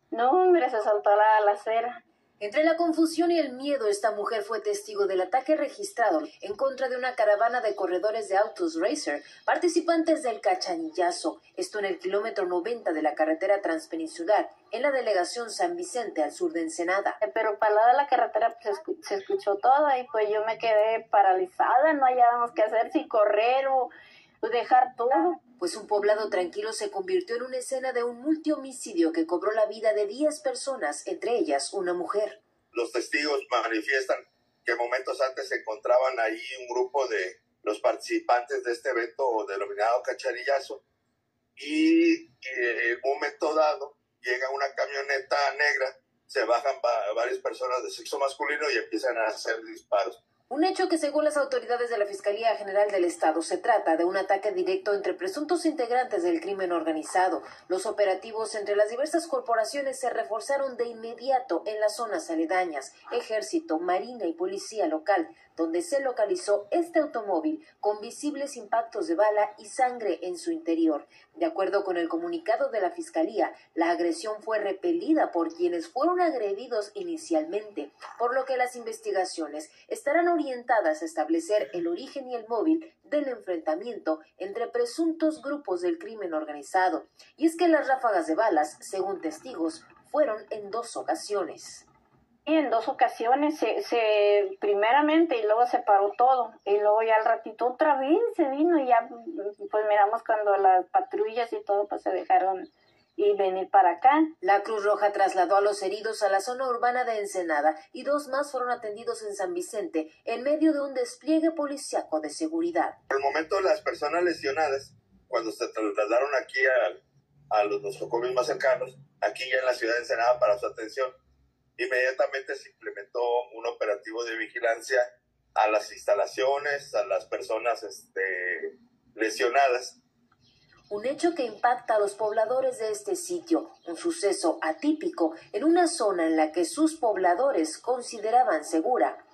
No, hombre, se soltó la acera. Entre la confusión y el miedo, esta mujer fue testigo del ataque registrado en contra de una caravana de corredores de autos Racer, participantes del Cachanillazo, esto en el kilómetro 90 de la carretera transpeninsular, en la delegación San Vicente, al sur de Ensenada. Pero para el lado de la carretera pues, se escuchó todo y pues yo me quedé paralizada, no hallábamos qué hacer, si correr o dejar todo. Pues un poblado tranquilo se convirtió en una escena de un multihomicidio que cobró la vida de 10 personas, entre ellas una mujer. Los testigos manifiestan que momentos antes se encontraban ahí un grupo de los participantes de este evento denominado Cachanillazo y en un momento dado llega una camioneta negra, se bajan varias personas de sexo masculino y empiezan a hacer disparos. Un hecho que, según las autoridades de la Fiscalía General del Estado, se trata de un ataque directo entre presuntos integrantes del crimen organizado. Los operativos entre las diversas corporaciones se reforzaron de inmediato en las zonas aledañas, Ejército, Marina y Policía local, donde se localizó este automóvil con visibles impactos de bala y sangre en su interior. De acuerdo con el comunicado de la Fiscalía, la agresión fue repelida por quienes fueron agredidos inicialmente, por lo que las investigaciones estarán orientadas a establecer el origen y el móvil del enfrentamiento entre presuntos grupos del crimen organizado. Y es que las ráfagas de balas, según testigos, fueron en 2 ocasiones. Y en 2 ocasiones, primeramente y luego se paró todo. Y luego ya al ratito otra vez se vino y ya pues miramos cuando las patrullas y todo pues se dejaron y venir para acá. La Cruz Roja trasladó a los heridos a la zona urbana de Ensenada y 2 más fueron atendidos en San Vicente en medio de un despliegue policíaco de seguridad. Por el momento las personas lesionadas, cuando se trasladaron aquí a los nosocomios más cercanos, aquí ya en la ciudad de Ensenada para su atención, inmediatamente se implementó un operativo de vigilancia a las instalaciones, a las personas lesionadas. Un hecho que impacta a los pobladores de este sitio, un suceso atípico en una zona en la que sus pobladores consideraban segura.